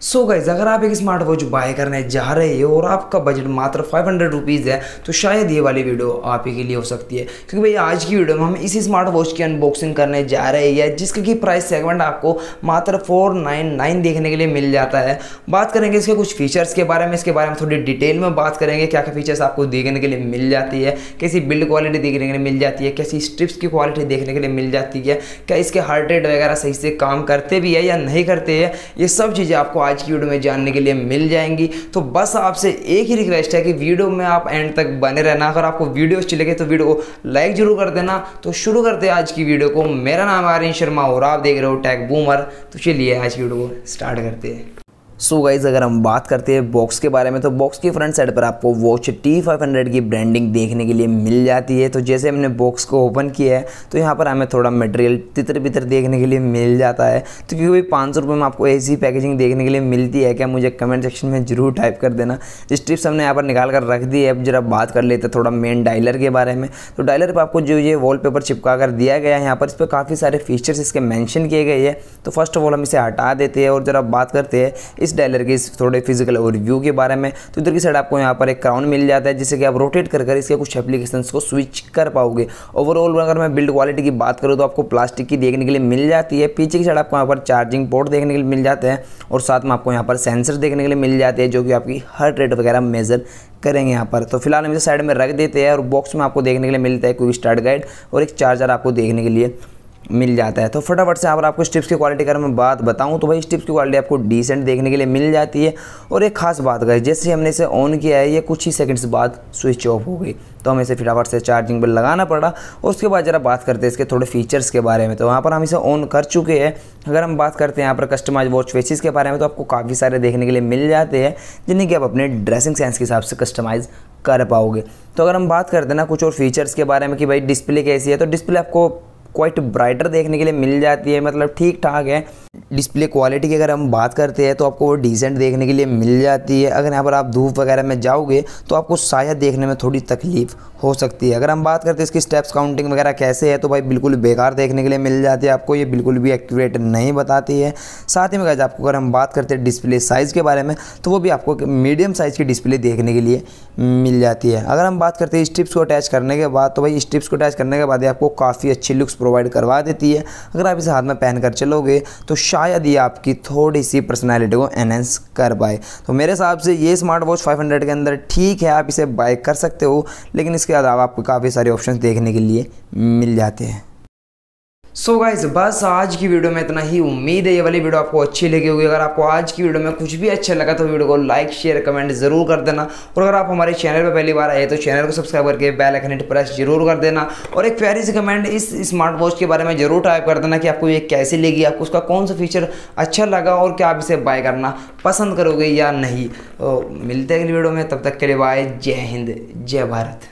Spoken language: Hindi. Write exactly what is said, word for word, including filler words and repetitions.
सो so गाइज, अगर आप एक स्मार्ट वॉच बाय करने जा रहे हो और आपका बजट मात्र फाइव हंड्रेड रुपीज़ है तो शायद ये वाली वीडियो आप ही के लिए हो सकती है, क्योंकि भाई आज की वीडियो में हम इसी स्मार्ट वॉच की अनबॉक्सिंग करने जा रहे हैं जिसके की प्राइस सेगमेंट आपको मात्र फोर नाइन नाइन देखने के लिए मिल जाता है। बात करेंगे इसके कुछ फीचर्स के बारे में, इसके बारे में थोड़ी डिटेल में बात करेंगे, क्या क्या फीचर्स आपको देखने के लिए मिल जाती है, कैसी बिल्ड क्वालिटी देखने के लिए मिल जाती है, कैसी स्ट्रिप्स की क्वालिटी देखने के लिए मिल जाती है, क्या इसके हार्ट रेट वगैरह सही से काम करते भी है या नहीं करते हैं, ये सब चीज़ें आपको आज की वीडियो में जानने के लिए मिल जाएंगी। तो बस आपसे एक ही रिक्वेस्ट है कि वीडियो में आप एंड तक बने रहना। अगर आपको वीडियो अच्छी लगे तो वीडियो को लाइक जरूर कर देना। तो शुरू करते हैं आज की वीडियो को। मेरा नाम है आर्यन शर्मा और आप देख रहे हो टेक बूमर। तो चलिए आज की वीडियो को स्टार्ट करते हैं। सो गाइज, अगर हम बात करते हैं बॉक्स के बारे में तो बॉक्स की फ्रंट साइड पर आपको वॉच टी फाइव हंड्रेड की ब्रांडिंग देखने के लिए मिल जाती है। तो जैसे हमने बॉक्स को ओपन किया है तो यहाँ पर हमें थोड़ा मटेरियल तितर बितर देखने के लिए मिल जाता है। तो क्योंकि पाँच सौ रुपये में आपको ऐसी पैकेजिंग देखने के लिए मिलती है क्या, मुझे कमेंट सेक्शन में जरूर टाइप कर देना। स्ट्रिप्स हमने यहाँ पर निकाल कर रख दी है। अब जरा बात कर लेते हैं थोड़ा मेन डायलर के बारे में। तो डायलर पर आपको जो ये वॉलपेपर चिपका कर दिया गया है, यहाँ पर इस पर काफ़ी सारे फीचर्स इसके मैंशन किए गए हैं। तो फर्स्ट ऑफ ऑल हम इसे हटा देते हैं और जरा बात करते हैं इस डायलर की थोड़े फिजिकल ओवरव्यू के बारे में। तो इधर की साइड आपको यहाँ पर एक क्राउन मिल जाता है जिससे कि आप रोटेट कर कर इसके कुछ एप्लीकेशंस को स्विच कर पाओगे। ओवरऑल अगर मैं बिल्ड क्वालिटी की बात करूँ तो आपको प्लास्टिक की देखने के लिए मिल जाती है। पीछे की साइड आपको यहाँ पर चार्जिंग पोर्ट देखने के लिए मिल जाते हैं और साथ में आपको यहाँ पर सेंसर देखने के लिए मिल जाते हैं जो कि आपकी हार्ट रेट वगैरह मेजर करेंगे यहाँ पर। तो फिलहाल हम इसे साइड में रख देते हैं और बॉक्स में आपको देखने के लिए मिलता है क्विक स्टार्ट गाइड और एक चार्जर आपको देखने के लिए मिल जाता है। तो फटाफट से यहाँ पर आपको स्ट्रिप्स की क्वालिटी अगर मैं बात बताऊँ तो भाई स्ट्रिप्स की क्वालिटी आपको डिसेंट देखने के लिए मिल जाती है। और एक खास बात है, जैसे हमने इसे ऑन किया है ये कुछ ही सेकंड्स बाद स्विच ऑफ हो गई, तो हमें इसे फटाफट से चार्जिंग पर लगाना पड़ा। और उसके बाद जरा बात करते हैं इसके थोड़े फीचर्स के बारे में। तो यहाँ पर हम इसे ऑन कर चुके हैं। अगर हम बात करते हैं यहाँ पर कस्टमाइज वॉच फेसेस के बारे में तो आपको काफ़ी सारे देखने के लिए मिल जाते हैं जिन्हें कि आप अपने ड्रेसिंग सेंस के हिसाब से कस्टमाइज़ कर पाओगे। तो अगर हम बात करते हैं ना कुछ और फीचर्स के बारे में कि भाई डिस्प्ले कैसी है, तो डिस्प्ले आपको क्वाइट ब्राइटर देखने के लिए मिल जाती है, मतलब ठीक ठाक है। डिस्प्ले क्वालिटी की अगर हम बात करते हैं तो आपको वो डिसेंट देखने के लिए मिल जाती है। अगर यहाँ पर आप धूप वगैरह में जाओगे तो आपको शायद देखने में थोड़ी तकलीफ हो सकती है। अगर हम बात करते हैं इसकी स्टेप्स काउंटिंग वगैरह कैसे है तो भाई बिल्कुल बेकार देखने के लिए मिल जाती है आपको, ये बिल्कुल भी एक्यूरेट नहीं बताती है। साथ ही में गाइस आपको अगर हम बात करते हैं डिस्प्ले साइज़ के बारे में तो वो भी आपको मीडियम साइज़ की डिस्प्ले देखने के लिए मिल जाती है। अगर हम बात करते हैं स्ट्रिप्स को अटैच करने के बाद तो भाई स्ट्रिप्स को अटैच करने के बाद आपको काफ़ी अच्छी लुक्स प्रोवाइड करवा देती है। अगर आप इसे हाथ में पहन कर चलोगे तो शायद ये आपकी थोड़ी सी पर्सनैलिटी को एनहेंस कर पाए। तो मेरे हिसाब से ये स्मार्ट वॉच फाइव हंड्रेड के अंदर ठीक है, आप इसे बाय कर सकते हो, लेकिन इसके अलावा आपको काफ़ी सारे ऑप्शंस देखने के लिए मिल जाते हैं। सो so गाइज, बस आज की वीडियो में इतना ही। उम्मीद है ये वाली वीडियो आपको अच्छी लगी होगी। अगर आपको आज की वीडियो में कुछ भी अच्छा लगा तो वीडियो को लाइक शेयर कमेंट जरूर कर देना। और अगर आप हमारे चैनल पर पहली बार आए तो चैनल को सब्सक्राइब करके बेल आइकन प्रेस जरूर कर देना। और एक प्यारी सी कमेंट इस स्मार्ट वॉच के बारे में जरूर टाइप कर देना कि आपको ये कैसी लगी, आपको उसका कौन सा फीचर अच्छा लगा और क्या आप इसे बाय करना पसंद करोगे या नहीं। तो मिलते हैं अगली वीडियो में, तब तक के लिए बाय। जय हिंद, जय भारत।